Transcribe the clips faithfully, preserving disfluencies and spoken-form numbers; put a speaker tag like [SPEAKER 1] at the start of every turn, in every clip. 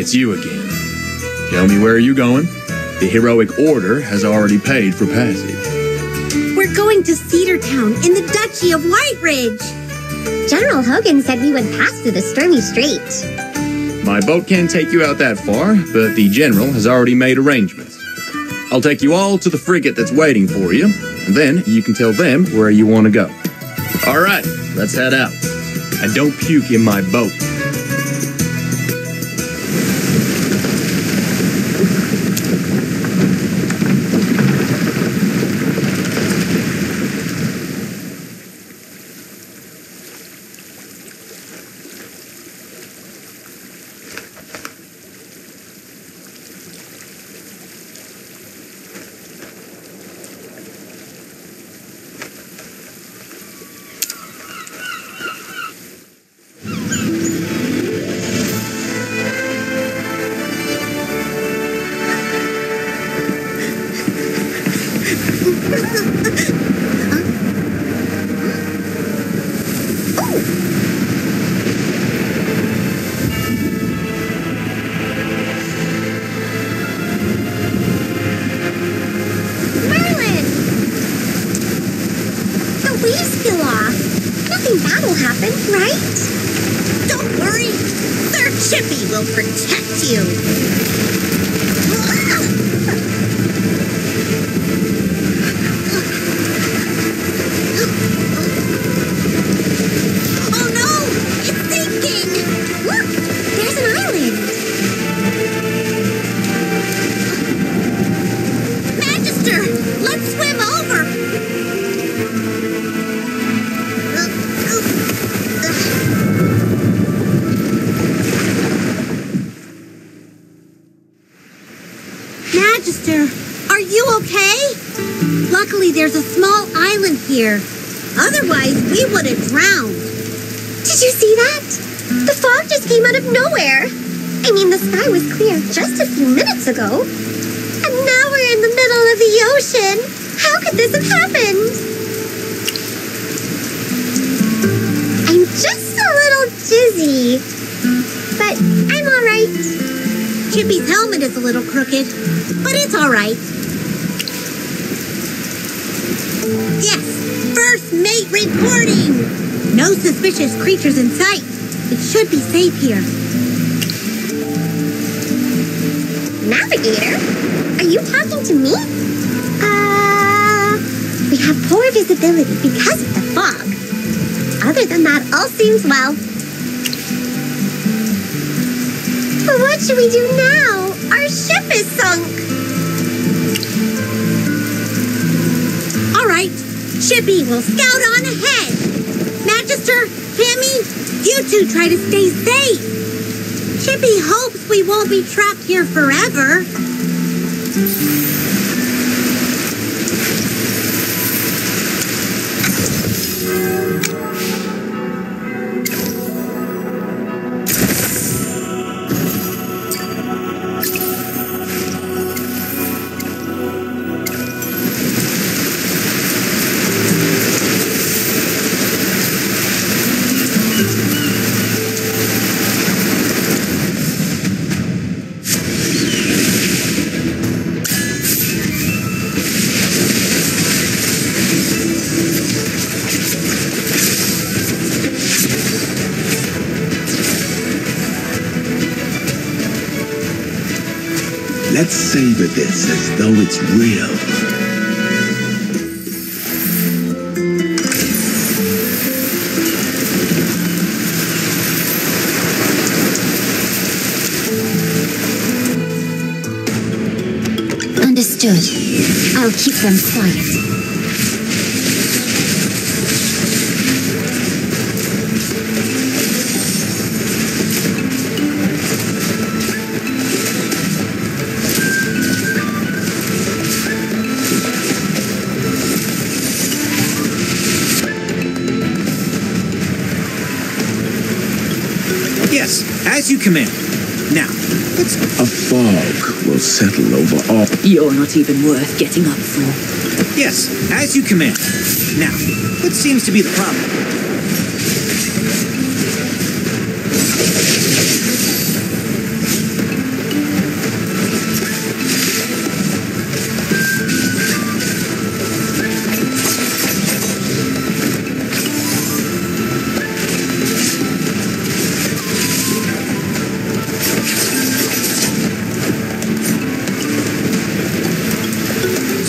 [SPEAKER 1] it's you again. Tell me, where are you going? The heroic order has already paid for passage.
[SPEAKER 2] We're going to Cedartown in the Duchy of White Ridge.
[SPEAKER 3] General Hogan said we would pass through the Stormy Strait.
[SPEAKER 1] My boat can't take you out that far, but the General has already made arrangements. I'll take you all to the frigate that's waiting for you, and then you can tell them where you want to go. All right, let's head out. And don't puke in my boat.
[SPEAKER 2] There's a small island here. Otherwise, we would have drowned.
[SPEAKER 3] Did you see that? The fog just came out of nowhere. I mean, the sky was clear just a few minutes ago. And now we're in the middle of the ocean. How could this have happened? I'm just a little dizzy. But I'm all right.
[SPEAKER 2] Chippy's helmet is a little crooked, but it's all right. Yes, first mate reporting. No suspicious creatures in sight. It should be safe here.
[SPEAKER 3] Navigator? Are you talking to me? Uh, we have poor visibility because of the fog. Other than that, all seems well. But what should we do now? Our ship is sunk.
[SPEAKER 2] All right, Chippy will scout on ahead. Magister, Tammy, you two try to stay safe. Chippy hopes we won't be trapped here forever.
[SPEAKER 4] Let's savor this as though it's real.
[SPEAKER 3] Understood. I'll keep them quiet.
[SPEAKER 5] Yes, as you command. Now, let's...
[SPEAKER 4] A fog will settle over all...
[SPEAKER 6] You're not even worth getting up for.
[SPEAKER 5] Yes, as you command. Now, what seems to be the problem?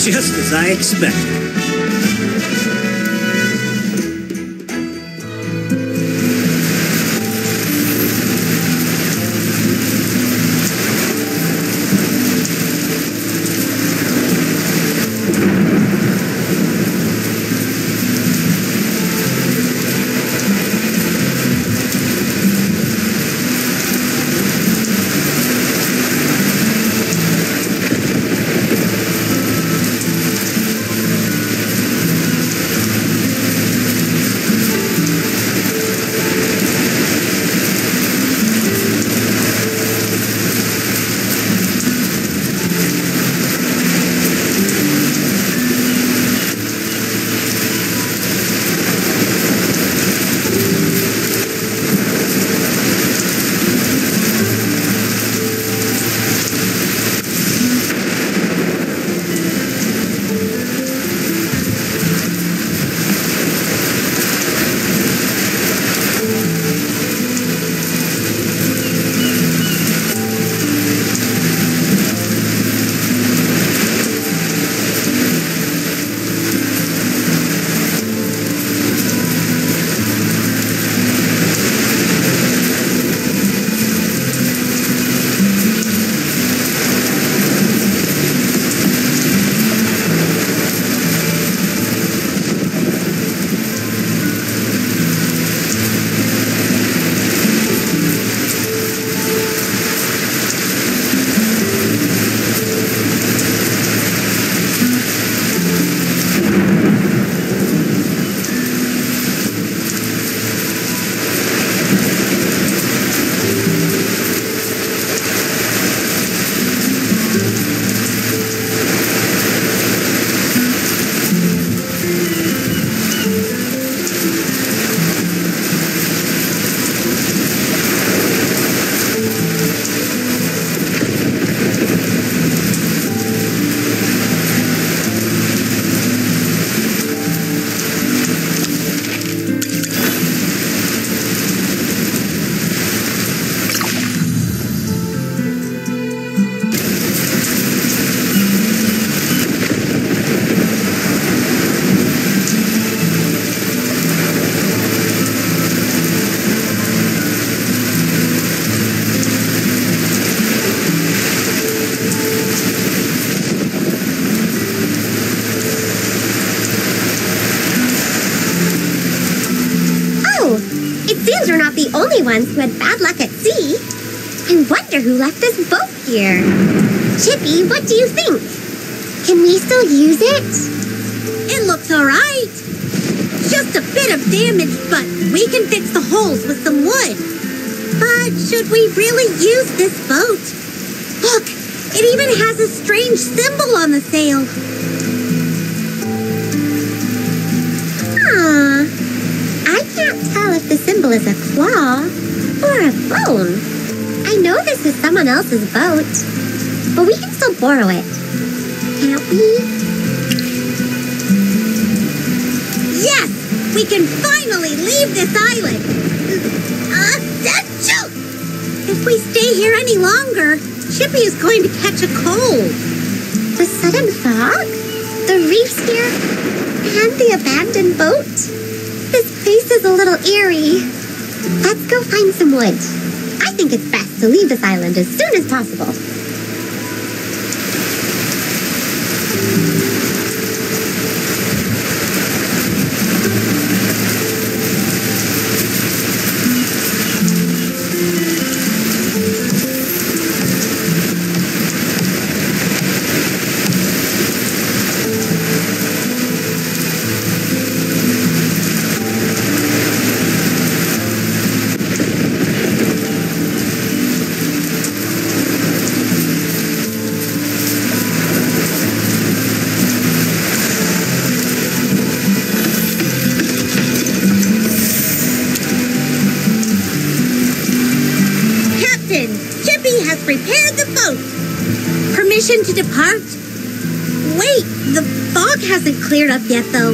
[SPEAKER 5] Just as I expected.
[SPEAKER 3] We're not the only ones who had bad luck at sea. I wonder who left this boat here. Chippy, what do you think? Can we still use it?
[SPEAKER 2] It looks alright. Just a bit of damage, but we can fix the holes with some wood. But should we really use this boat? Look, it even has a strange symbol on the sail.
[SPEAKER 3] Aww. I can't tell if the symbol is a claw or a bone. I know this is someone else's boat, but we can still borrow it, can't we?
[SPEAKER 2] Yes! We can finally leave this island! Uh, achoo! If we stay here any longer, Chippy is going to catch a cold.
[SPEAKER 3] The sudden fog? The reefs here? And the abandoned boat? This place is a little eerie. Let's go find some wood. I think it's best to leave this island as soon as possible.
[SPEAKER 2] Prepare the boat. Permission to depart? Wait, the fog hasn't cleared up yet, though.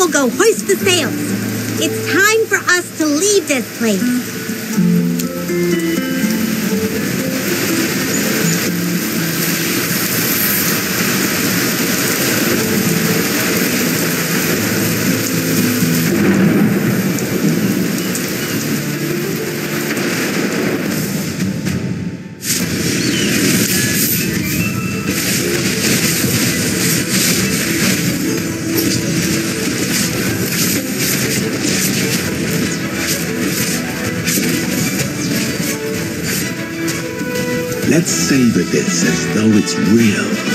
[SPEAKER 2] will go hoist the sails. It's time for us to leave this place.
[SPEAKER 4] Let's savor this as though it's real.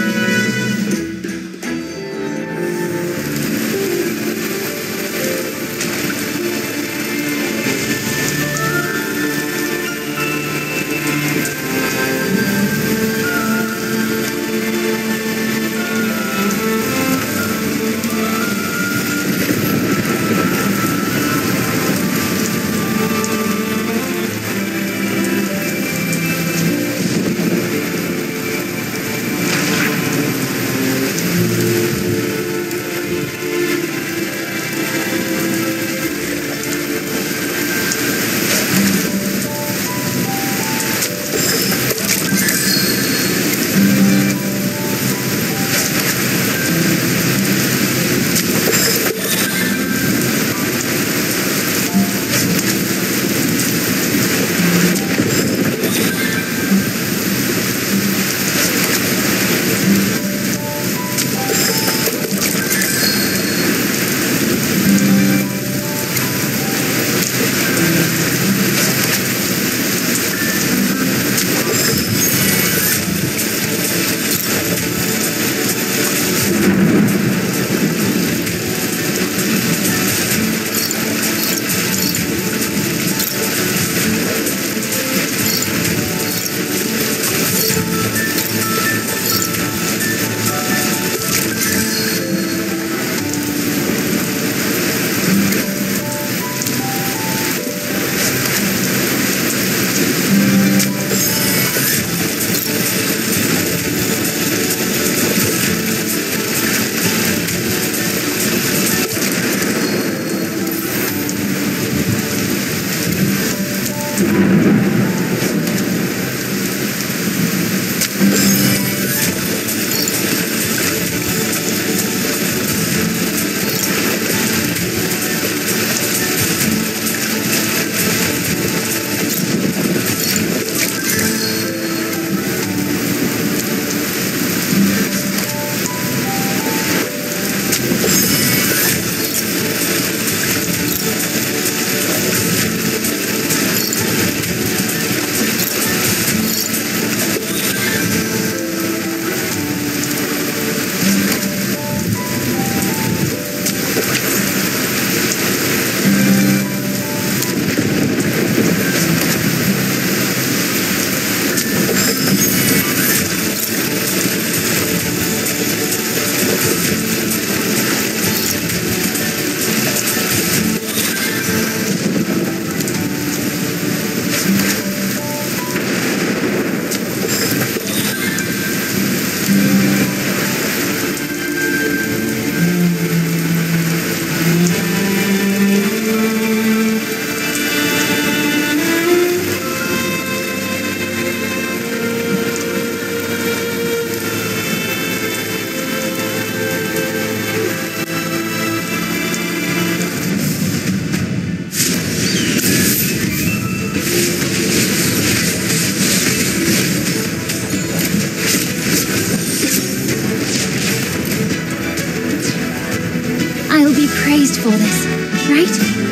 [SPEAKER 3] Praised for this, right?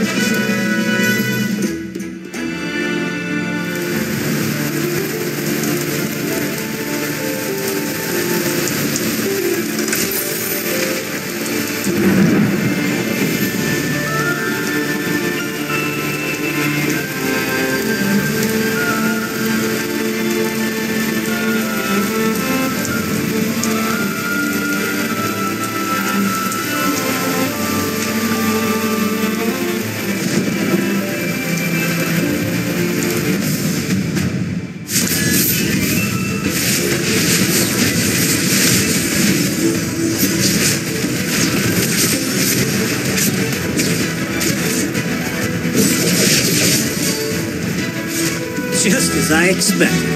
[SPEAKER 5] as I expected.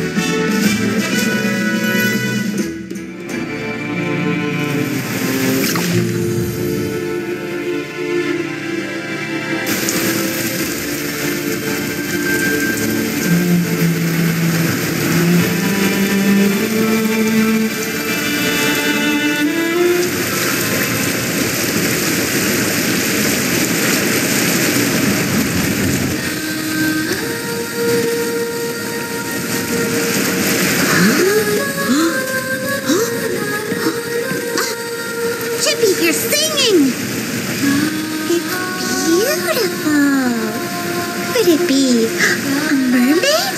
[SPEAKER 2] Chippy, you're singing!
[SPEAKER 3] It's beautiful. Could it be a mermaid?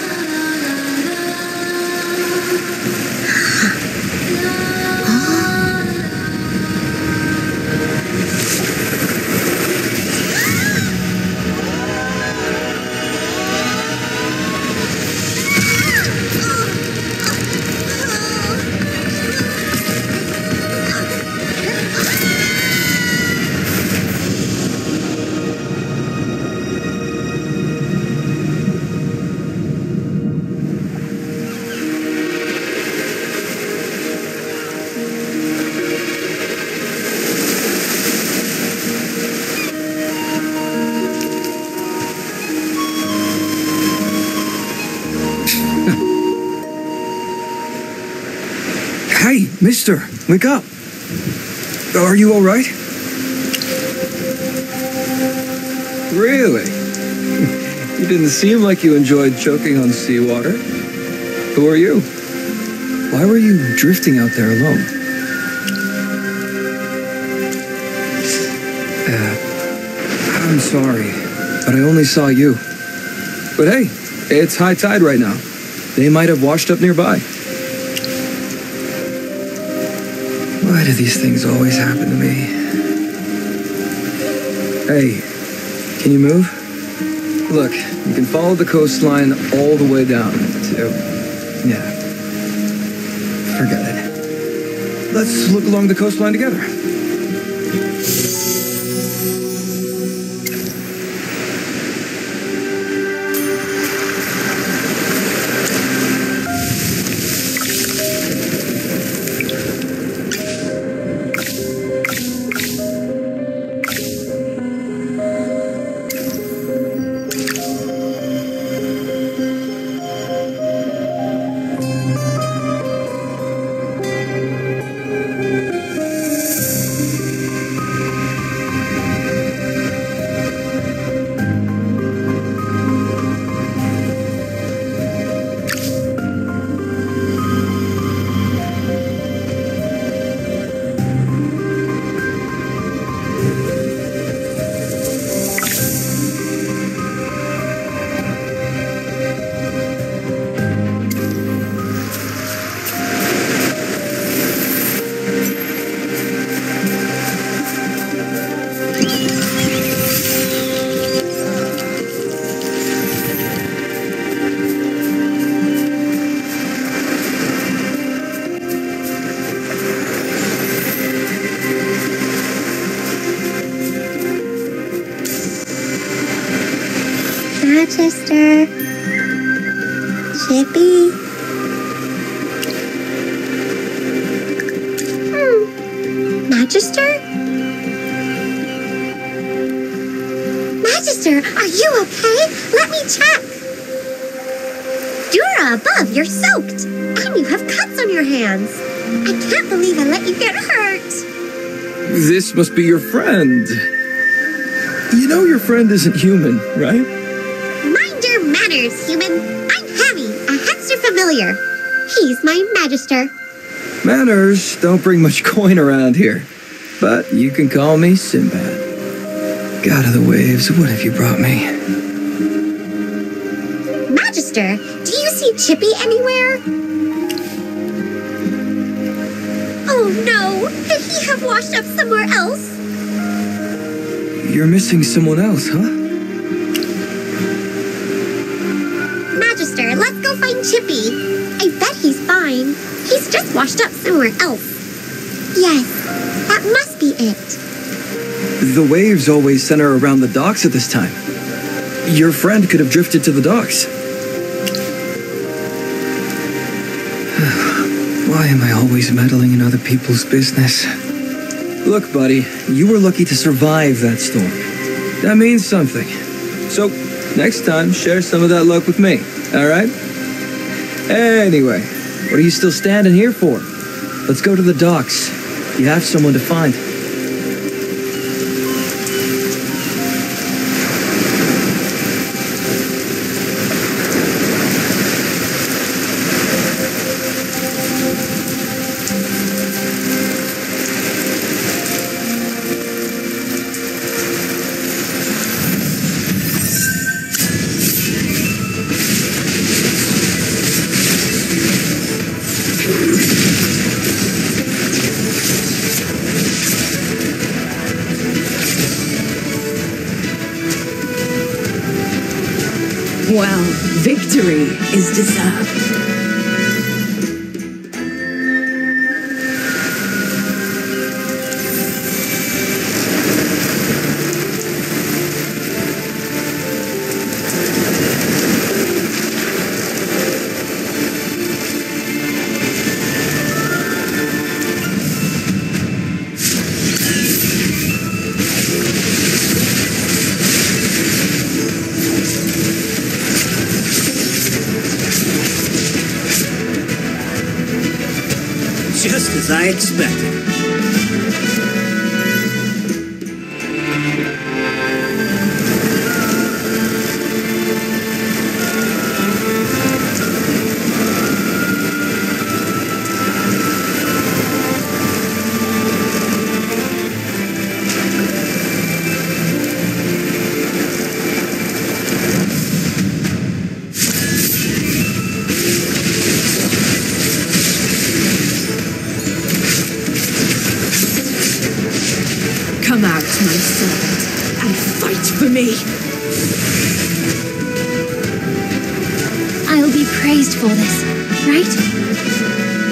[SPEAKER 7] Hey, mister, wake up. Are you all right? Really? You didn't seem like you enjoyed choking on seawater. Who are you? Why were you drifting out there alone? Uh, I'm sorry, but I only saw you. But hey, it's high tide right now. They might have washed up nearby. Why do these things always happen to me? Hey, can you move? Look, you can follow the coastline all the way down to... Yeah. Forget it. Let's look along the coastline together.
[SPEAKER 3] Manchester. Chippy. Hmm. Manchester? Manchester, are you okay? Let me check. You're above. You're soaked. And you have cuts on your hands. I can't believe I let you get hurt.
[SPEAKER 7] This must be your friend. You know your friend isn't human, right?
[SPEAKER 3] Mind your manners, human. I'm Hammy, a hamster familiar. He's my Magister.
[SPEAKER 7] Manners don't bring much coin around here. But you can call me Sinbad. God of the waves, what have you brought me?
[SPEAKER 3] Magister, do you see Chippy anywhere? Oh no! Did he have washed up somewhere else?
[SPEAKER 7] You're missing someone else, huh?
[SPEAKER 3] Magister, let's go find Chippy. I bet he's fine. He's just washed up somewhere else. Yes, that must be it.
[SPEAKER 7] The waves always center around the docks at this time. Your friend could have drifted to the docks. Why am I always meddling in other people's business? Look, buddy, you were lucky to survive that storm. That means something. So, next time, share some of that luck with me, alright? Anyway, what are you still standing here for? Let's go to the docks. You have someone to find.
[SPEAKER 6] Well, victory is deserved.
[SPEAKER 5] Just as I expected.
[SPEAKER 6] Come out, my servant, and fight for me.
[SPEAKER 3] I'll be praised for this, right?